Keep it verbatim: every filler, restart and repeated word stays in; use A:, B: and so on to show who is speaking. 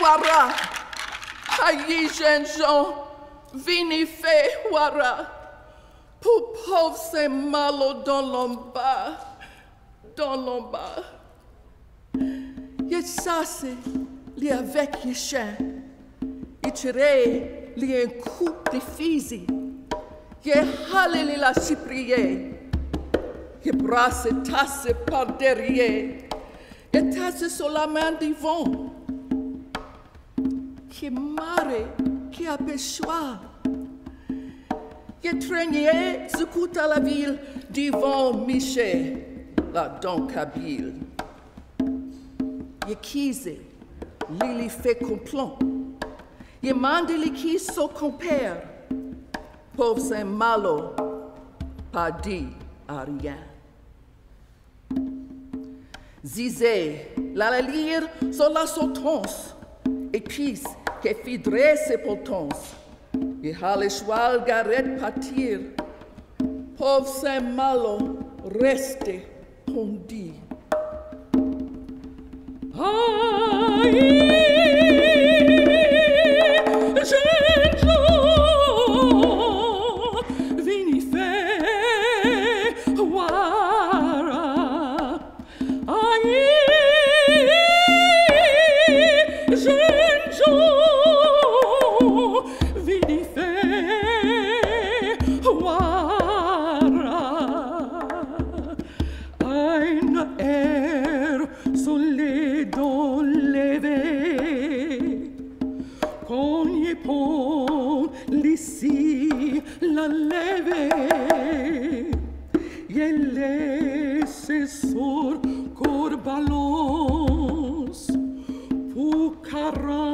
A: wara. Aïe, jeune Jean, vini fait wara. Pour pauvre c'est malo dans l'omba, dans l'omba. Yet sase, li avec ye chien. Y tiré, li un coup de fusil. Ye halé li la cyprier. Ye brasse tasse par derrière. Ye tasse sur la main du vent. Ye mare, qui a péchoir. Ye traîné, secoue à la ville, devant Michel, la don Kabyle. Ye kise, Lili fait complot. Ye mande li qui son compère. Pauvre Saint Malo, pas dit à rien. Zizé, la la lire sur la sautance, et puis qu'elle fit dresser potence. Et le cheval garette partir. Pauvre Saint Malo, reste pondi. Aïe, jeune Jean, vini fait wara. Aïe, jeune Jean, vini fait wara. Ein air soleil dans levé, qu'on y pond l'ici la levé, y laisse sur courbalance pour quarante